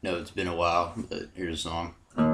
know it's been a while, but here's a song.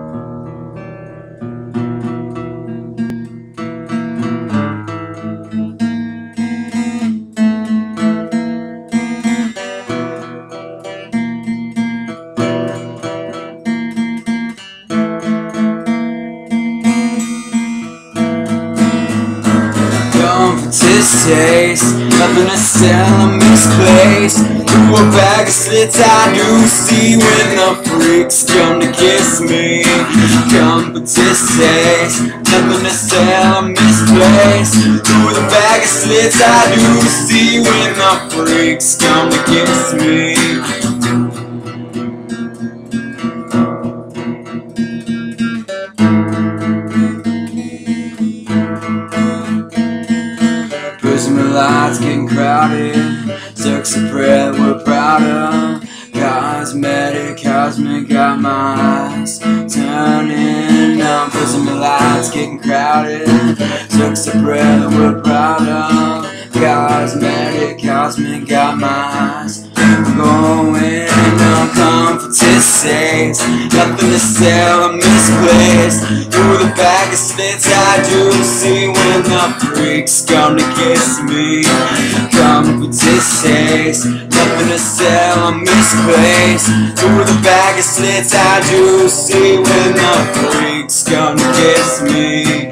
Distaste, nothing to sell, I'm misplaced. Through a bag of slits I do see when the freaks come to kiss me. Come but distaste, nothing to sell, I'm misplaced. Through the bag of slits I do see when the freaks come to kiss me. Prism lights getting crowded, Circus of bread we're proud of. Cosmetic, cosmic, got my eyes turning numb. Prism lights getting crowded, Circus of bread we're proud of. Cosmetic, cosmic, got my eyes going numb. Come for distaste, nothing to sell, I'm misplaced. Through the bag of slits I do see when the freaks come to kiss me. Come for distaste, nothing to sell, I'm misplaced. Through the bag of slits I do see when the freaks come to kiss me.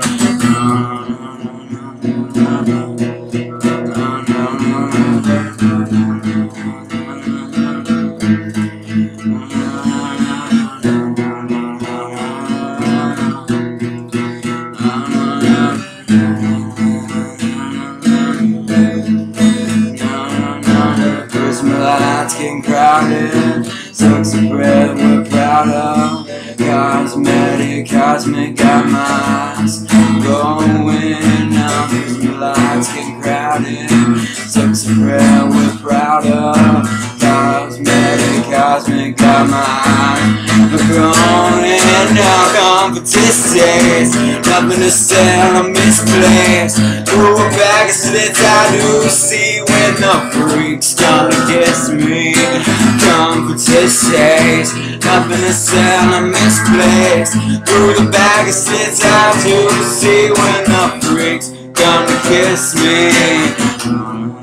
Lights getting crowded, Circus of bread we're proud of. Cosmetic, cosmic, got my eyes going numb. Prism lights getting crowded, Circus of bread we're proud of. Cosmetic, cosmic, got my eyes going numb. Come for distaste, nothing to sell, I'm misplaced. Through a bag of slits I do see when the freaks come to kiss me. Come for distaste, nothing to sell, I'm misplaced. Through the bag of slits I do see when the freaks come to kiss me.